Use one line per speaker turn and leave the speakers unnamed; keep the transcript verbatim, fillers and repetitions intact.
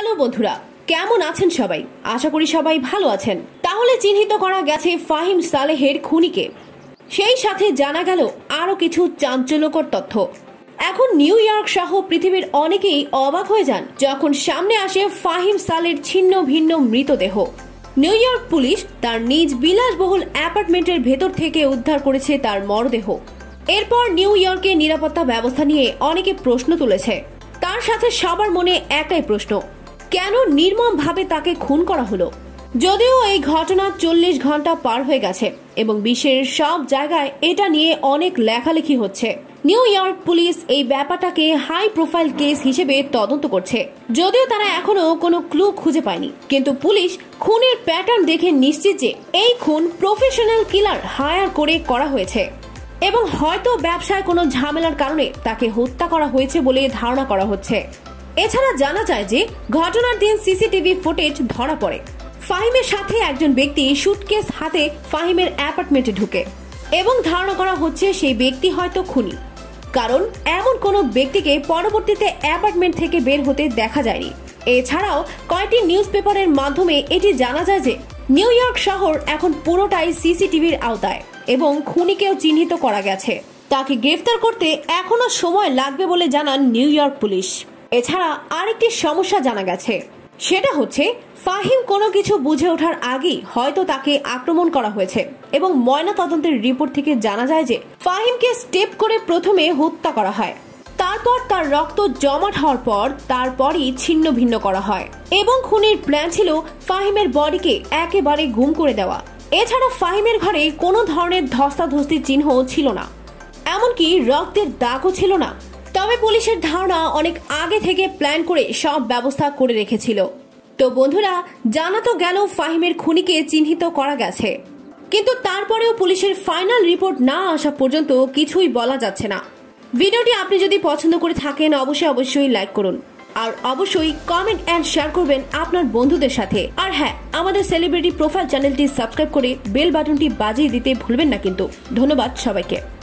Hello বন্ধুরা, কেমন আছেন সবাই? আশা করি সবাই ভালো আছেন। তাহলে চিহ্নিত করা গেছে ফাহিম সালেহের খুনিকে। সেই সাথে জানা গেল আরো কিছু চাঞ্চল্যকর তথ্য। এখন নিউ ইয়র্ক সহ পৃথিবীর অনেকেই অবাক হয়ে যান যখন সামনে আসে ফাহিম সালের ছিন্ন ভিন্ন মৃতদেহ। নিউ ইয়র্ক পুলিশ তার নিজ বিলাসবহুল অ্যাপার্টমেন্টের ভেতর থেকে উদ্ধার করেছে তার মরদেহ। এরপর নিউ ইয়র্কের নিরাপত্তা ব্যবস্থা নিয়ে অনেকে প্রশ্ন তুলেছে। তার সাথে সবার মনে একটাই প্রশ্ন, কেন নির্মমভাবে তাকে খুন করা হলো? যদিও এই ঘটনা চল্লিশ ঘন্টা পার হয়ে গেছে এবং বিশ্বের সব জায়গায় এটা নিয়ে অনেক লেখালেখি হচ্ছে। নিউ ইয়র্ক পুলিশ এই ব্যাপারটাকে হাই প্রোফাইল কেস হিসেবে তদন্ত করছে, যদিও তারা এখনো কোনো ক্লু খুঁজে পায়নি। কিন্তু পুলিশ খুনের প্যাটার্ন দেখে নিশ্চিত যে এই খুন প্রফেশনাল কিলার হায়ার করে করা হয়েছে এবং হয়তো ব্যবসায় কোনো ঝামেলার কারণে তাকে হত্যা করা হয়েছে বলে ধারণা করা হচ্ছে। এছাড়া জানা যায় যে ঘটনার দিন সিসিটিভি ফুটেজ ধরা পড়ে। ফাহিমের সাথে একজন ব্যক্তি সুটকেস হাতে ফাহিমের অ্যাপার্টমেন্টে ঢুকে এবং ধারণা করা হচ্ছে সেই ব্যক্তি হয়তো খুনি, কারণ এমন কোনো ব্যক্তিকে পরবর্তীতে অ্যাপার্টমেন্ট থেকে বের হতে দেখা যায়নি। এছাড়াও কয়েকটি নিউজ পেপারের মাধ্যমে এটি জানা যায় যে নিউ ইয়র্ক শহর এখন পুরোটাই সিসিটিভির আওতায় এবং খুনিকেও চিহ্নিত করা গেছে। তাকে গ্রেফতার করতে এখনো সময় লাগবে বলে জানান নিউ ইয়র্ক পুলিশ। এছাড়া আরেকটি সমস্যা জানা গেছে, সেটা হচ্ছে ফাহিম কোনো কিছু বুঝে ওঠার আগেই হয়তো তাকে আক্রমণ করা হয়েছে এবং ময়না তদন্তের রিপোর্ট থেকে জানা যায় যে ফাহিমকে স্টেপ করে প্রথমে হত্যা করা হয়, তারপর তার রক্ত জমাট হওয়ার পর তারপরই ছিন্ন ভিন্ন করা হয় এবং খুনির প্ল্যান ছিল ফাহিমের বডিকে একেবারে গুম করে দেওয়া। এছাড়া ফাহিমের ঘরে কোনো ধরনের ধস্তাধস্তির চিহ্ন ছিল না, এমনকি রক্তের দাগও ছিল না। তবে পুলিশের ধারণা অনেক আগে থেকে প্ল্যান করে সব ব্যবস্থা করে রেখেছিল। তো বন্ধুরা, জানা তো গেল ফাহিমের খুনিকে চিহ্নিত করা গেছে, কিন্তু তারপরেও পুলিশের ফাইনাল রিপোর্ট না আসা পর্যন্ত কিছুই বলা যাচ্ছে না। ভিডিওটি আপনি যদি পছন্দ করে থাকেন অবশ্যই অবশ্যই লাইক করুন আর অবশ্যই কমেন্ট এন্ড শেয়ার করবেন আপনার বন্ধুদের সাথে। আর হ্যাঁ, আমাদের সেলিব্রিটি প্রোফাইল চ্যানেলটি সাবস্ক্রাইব করে বেল বাটনটি বাজিয়ে দিতে ভুলবেন না কিন্তু। ধন্যবাদ সবাইকে।